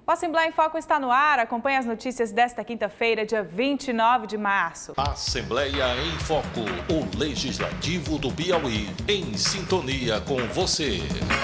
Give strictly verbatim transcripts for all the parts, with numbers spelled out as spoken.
O Assembleia em Foco está no ar. Acompanhe as notícias desta quinta-feira, dia vinte e nove de março. Assembleia em Foco, o Legislativo do Piauí, em sintonia com você.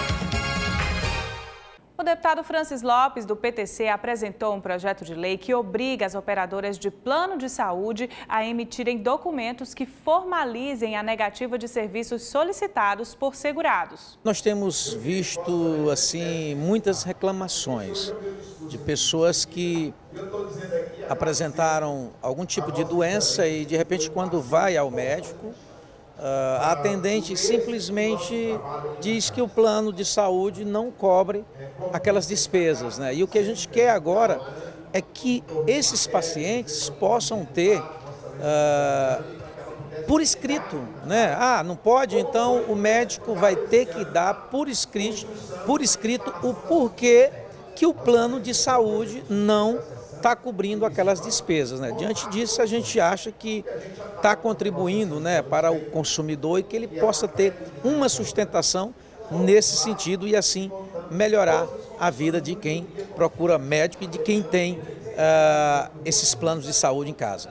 O deputado Francis Lopes, do P T C, apresentou um projeto de lei que obriga as operadoras de plano de saúde a emitirem documentos que formalizem a negativa de serviços solicitados por segurados. Nós temos visto, assim, muitas reclamações de pessoas que apresentaram algum tipo de doença e, de repente, quando vai ao médico, a atendente simplesmente diz que o plano de saúde não cobre aquelas despesas, né? E o que a gente quer agora é que esses pacientes possam ter uh, por escrito, né? Ah, não pode, então o médico vai ter que dar por escrito, por escrito o porquê que o plano de saúde não está cobrindo aquelas despesas, né? Diante disso, a gente acha que está contribuindo, né, para o consumidor e que ele possa ter uma sustentação nesse sentido e assim melhorar a vida de quem procura médico e de quem tem uh, esses planos de saúde em casa.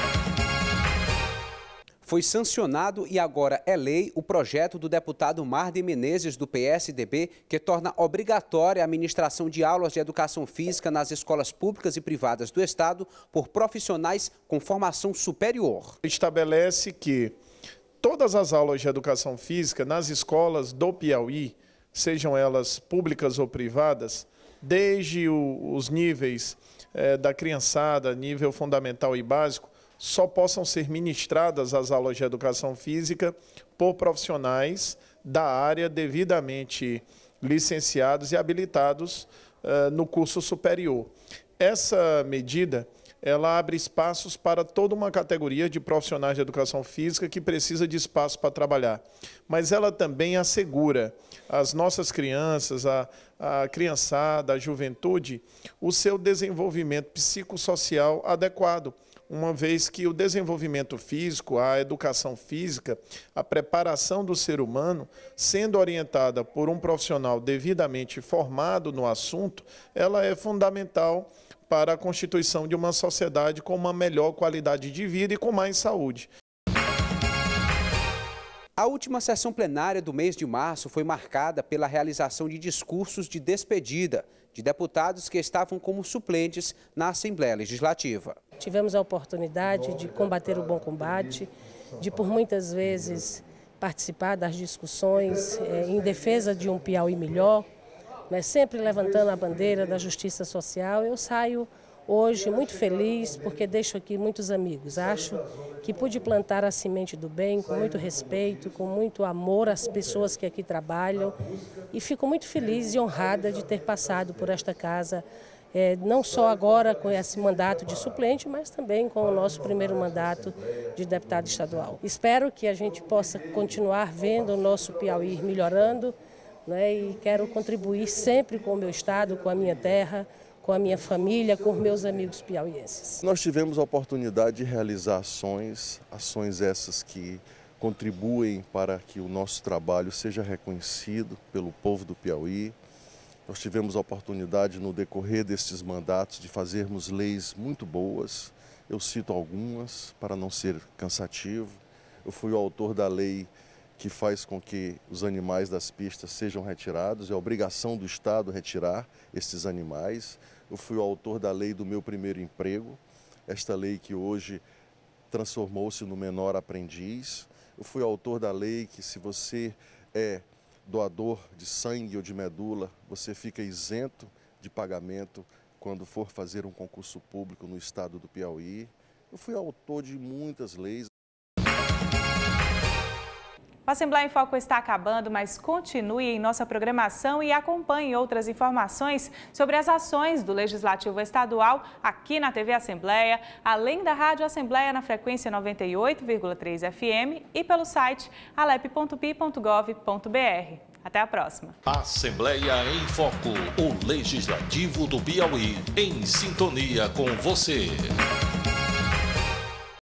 Foi sancionado e agora é lei o projeto do deputado Marden Menezes, do P S D B, que torna obrigatória a administração de aulas de educação física nas escolas públicas e privadas do Estado por profissionais com formação superior. Estabelece que todas as aulas de educação física nas escolas do Piauí, sejam elas públicas ou privadas, desde o, os níveis eh, da criançada, nível fundamental e básico, só possam ser ministradas as aulas de educação física por profissionais da área devidamente licenciados e habilitados uh, no curso superior. Essa medida, ela abre espaços para toda uma categoria de profissionais de educação física que precisa de espaço para trabalhar. Mas ela também assegura às nossas crianças, à, à criançada, à juventude, o seu desenvolvimento psicossocial adequado, uma vez que o desenvolvimento físico, a educação física, a preparação do ser humano, sendo orientada por um profissional devidamente formado no assunto, ela é fundamental para a constituição de uma sociedade com uma melhor qualidade de vida e com mais saúde. A última sessão plenária do mês de março foi marcada pela realização de discursos de despedida de deputados que estavam como suplentes na Assembleia Legislativa. Tivemos a oportunidade de combater o bom combate, de por muitas vezes participar das discussões eh, em defesa de um Piauí melhor, mas sempre levantando a bandeira da justiça social. Eu saio hoje muito feliz porque deixo aqui muitos amigos. Acho que pude plantar a semente do bem com muito respeito, com muito amor às pessoas que aqui trabalham e fico muito feliz e honrada de ter passado por esta casa, é, não só agora com esse mandato de suplente, mas também com o nosso primeiro mandato de deputado estadual. Espero que a gente possa continuar vendo o nosso Piauí melhorando, né, e quero contribuir sempre com o meu estado, com a minha terra, com a minha família, com os meus amigos piauienses. Nós tivemos a oportunidade de realizar ações, ações essas que contribuem para que o nosso trabalho seja reconhecido pelo povo do Piauí. Nós tivemos a oportunidade no decorrer destes mandatos de fazermos leis muito boas. Eu cito algumas para não ser cansativo. Eu fui o autor da lei que faz com que os animais das pistas sejam retirados. É obrigação do Estado retirar esses animais. Eu fui o autor da lei do meu primeiro emprego, esta lei que hoje transformou-se no menor aprendiz. Eu fui autor da lei que, se você é doador de sangue ou de medula, você fica isento de pagamento quando for fazer um concurso público no estado do Piauí. Eu fui autor de muitas leis. O Assembleia em Foco está acabando, mas continue em nossa programação e acompanhe outras informações sobre as ações do Legislativo Estadual aqui na T V Assembleia, além da Rádio Assembleia na frequência noventa e oito vírgula três F M e pelo site alep ponto pi ponto gov ponto br. Até a próxima. Assembleia em Foco, o Legislativo do Piauí, em sintonia com você.